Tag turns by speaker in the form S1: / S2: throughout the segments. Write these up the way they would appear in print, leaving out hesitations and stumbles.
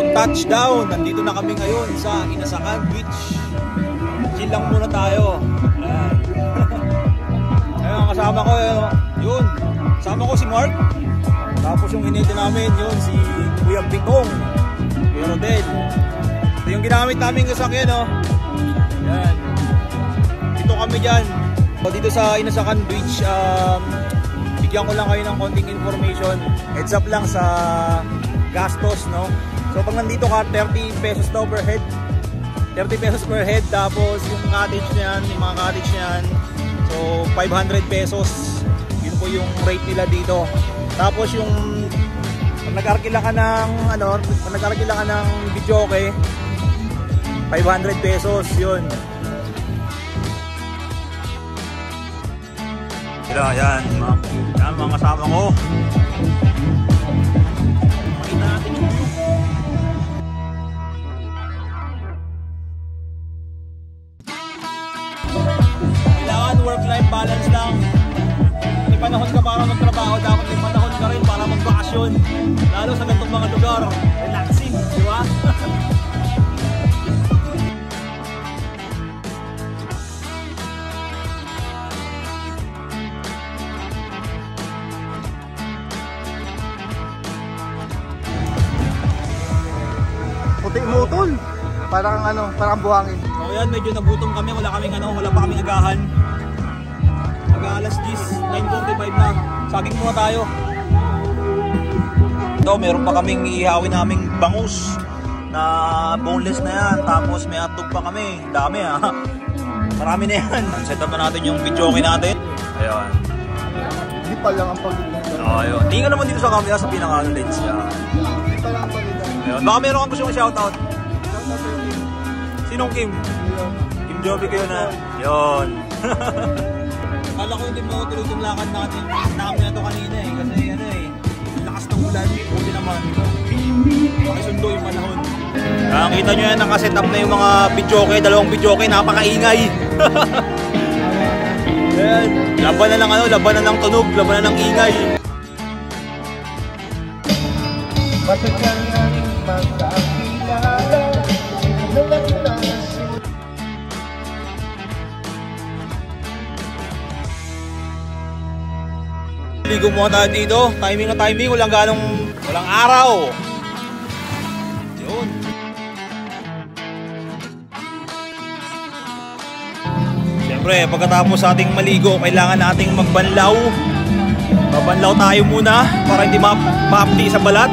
S1: touchdown. Nandito na kami ngayon sa Inasakan Beach. Chill lang muna tayo. Ayan. Ayan, kasama ko yun. Kasama ko si Mark. Tapos yung hinito namin yun si Kuya Pitong, Kuya Rodel. Ito yung ginamit namin kasakyan, no? Ayan. Dito kami dyan. Dito sa Inasakan Beach, bigyan ko lang kayo ng konting information. Heads up lang sa gastos, no? So pag nandito ka, 30 pesos daw per head. 30 pesos per head. Tapos yung cottage niyan, yung mga cottage niyan, so 500 pesos. Yun po yung rate nila dito. Tapos yung pag nag-arkila ka ng pag nag-arkila ka ng videoke, 500 pesos yun. Yan, mga kasama ko. Makita natin yung view. Kailangan work-life balance lang. May panahon ka para magtrabaho, dapat may panahon ka rin para magbakasyon. Lalo sa ganitong mga lugar, relaxing, di ba?
S2: Puti mo tol. Parang parang buhangin.
S1: So yan, medyo nagutom kami, wala pa kaming agahan. Alas 10, 9:45 na. Saging muna tayo. Ito, meron pa kaming iihawin naming bangus na boneless na yan. Tapos may hotdog pa kami. Dami ha. Marami na yan. Set up na natin yung videoke natin. Ayun.
S2: Hindi pa lang ang pagdating.
S1: Ayun. Tingnan naman dito sa camera sa pinaka-lens niya.
S2: Hindi pa lang ang pagdating.
S1: Ayun. Baka meron kang gusto yung shoutout. Sinong Kim? Kim Joby kayo na. Yun. Kala ko hindi mo tuloy yung lakad natin. Namin na ito kanina kasi lakas ng ulan. Buti naman. Pakisundo yung panahon. Nakita nyo yan, nakaset up na yung mga videoke. Dalawang videoke, napakaingay. Ayan. Laban na lang laban na lang tunog, laban na lang ingay. Ligo muna tayo dito. Timing na timing. Walang araw. Yun. Siyempre, pagkatapos ating maligo, kailangan nating magbanlaw. Babanlaw tayo muna para hindi ma-apti sa balat.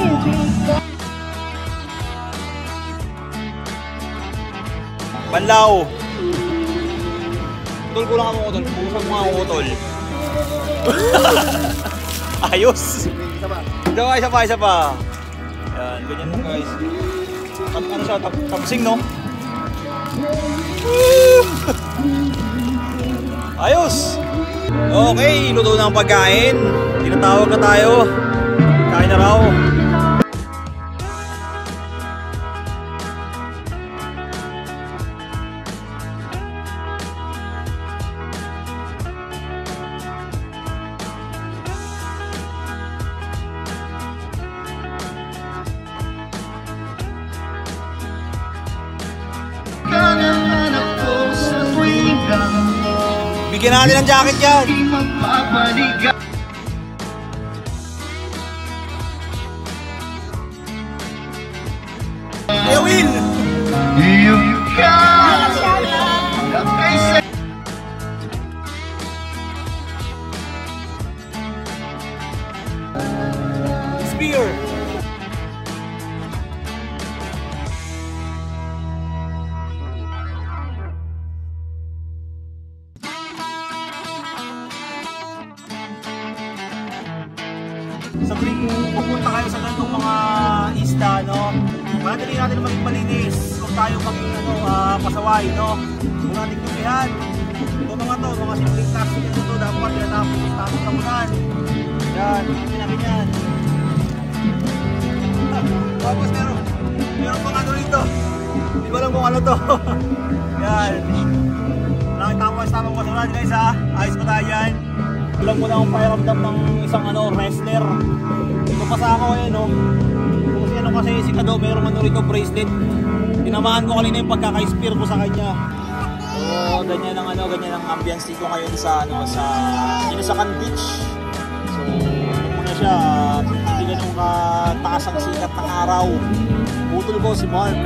S1: Banlaw. Utol ko lang ako, utol. Pusag mo nga ako, utol. Ayos. Isa pa. Yan, ganyan lang guys. Ano siya, tapsing no? Ayos. Okay, luto na ang pagkain. Tinatawag na tayo. Kain na raw. Bigyan natin ng jacket yan. Hey, Will! Spear! Sa tuwing pupunta kayo sa ganitong mga isla, no? Madali natin maging malinis. Huwag tayo maging pasaway, no? Huwag natin kumihan. Ito mga simpleng plastic na ito, dapat tinatapos tapunan. Yan, hindi namin yan. Tapos meron pang rito. Hindi ko alam kung ano to. Yan. Nakitama ko sa guys ha. Ayos ko tayo yan. Alam mo na ang pakiramdam ng isang wrestler. Ito pa sa ako no. Kung si sila daw, mayroong ano rito bracelet. Tinamaan ko kanina yung pagkaka-spear ko sa kanya. So, ganyan ang ano, ganyan ang ambience dito ngayon sa ano, sa Inasakan Beach. So, ano muna siya, hindi ganun kataas ang sikat ng araw. Putol ko si Mark.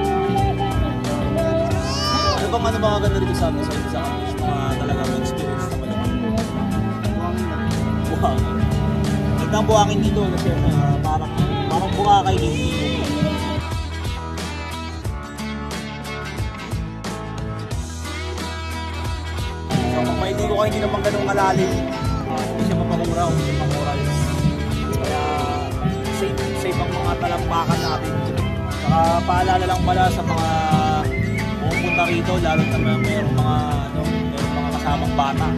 S1: Ano bang ano mga ganda rito sa ano, sa Inasakan Beach? Mga talagang experience naman naman. Buhangin. Gandang buhangin dito kasi parang Boracay din dito. Hindi ko kayo hindi naman ganun malalim. Hindi siya mapahuraw, hindi siya mamoral. Kaya safe ang mga talampakan natin. Saka paalala lang pala sa mga pupunta rito, lalo na mayroong mga kasamang bata.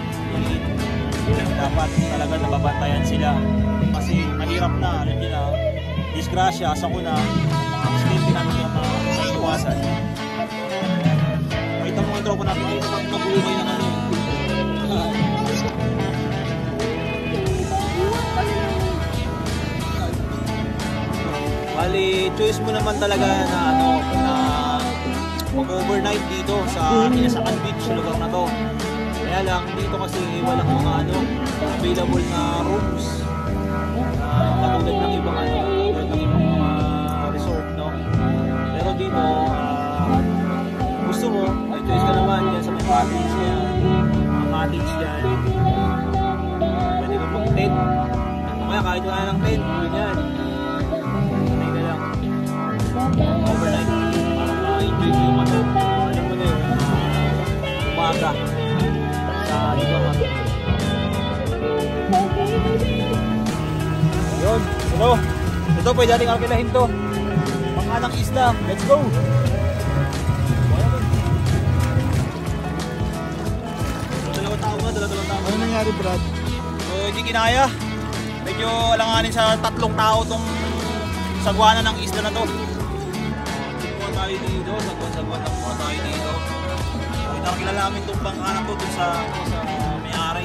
S1: Dapat talaga nababantayan sila. Kasi mahirap na, alam nyo na, disgrasya, asa ko na, mga aksidente natin yung mga maiiwasan. Kahit ang mga tropa natin, ay nabulungay na ano. Bali, choice mo naman talaga na ano, na mag-overnight dito sa Inasakan Beach, sa lugar na to. Kaya lang, dito kasi walang mga ano, available na rooms. Katulad ng ibang ano, katulad ng ibang mga resort, no? Pero dito, gusto mo, may choice ka naman dyan sa may cottage yan. Mga cottage dyan. Pwede ka mag-tent. Kaya kahit wala ng tent, ganyan. Overnight para ma-enjoy mo yung ano, alam mo na yun, umaga sa dito nga. Yun, ano, ito pwede natin arkilahin to, pangalang isla, let's go. Dalawang tao.
S2: Ano nangyari, Brad?
S1: So hindi kinaya, medyo alanganin sa 3 tao tong sagwana ng isla na to. Tayo dito, sagwan lang muna tayo dito. Nakakilala namin itong bangka na to dun sa may-ari.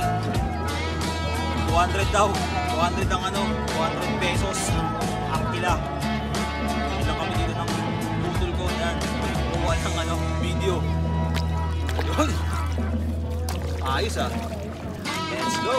S1: 200 daw. 200 ang ano, 200 pesos ang kila. Hindi lang kami dito ng putol ko. Yan, kukuha ng ano, video. Yun. Ayos ah. Let's go!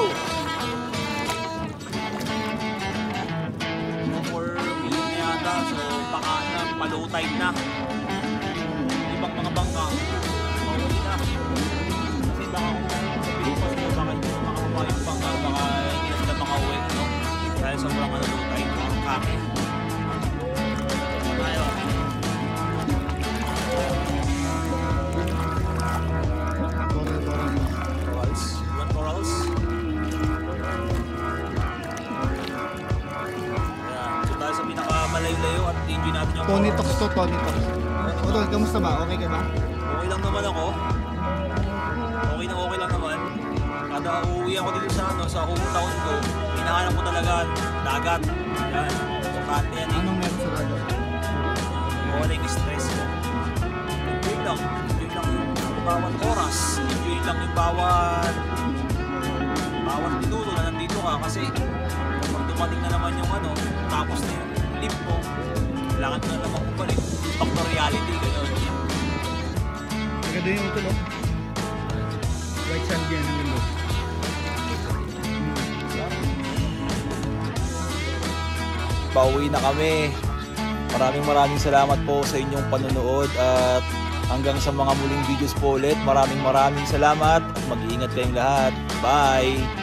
S1: So baka na palow tide na ibang mga bangka mauwi na kasi baka kung sabihin ko sila bakit mga umayong bangka baka hindi na sila makauwi, no? Dahil sobrang ano low tide ang kami tayo corals. You want corals? Sa pinakamalayo-layo at enjoy natin yung
S2: Tony Talks to, Tony Talks. Tol, kamusta ba? Okay ka ba?
S1: Okay lang naman ako. Okay lang naman. Kada uuwi ako dito sa ano, sa hometown ko, hinahanap ko talaga dagat. Yan. So kante yan.
S2: Anong meron sa dagat?
S1: Wala yung stress ko. Enjoy lang yung bawat oras. Enjoy lang yung bawat minuto na nandito ka kasi kapag dumating na naman yung ano, tapos na yung live mo, kailangan na naman bumalik. Back to reality, gano'n.
S2: Maganda yung tulog. Right side yan ang ganda.
S1: Pauwi na kami. Maraming salamat po sa inyong panonood at hanggang sa mga muling videos po ulit. Maraming salamat at mag-iingat kayong lahat. Bye!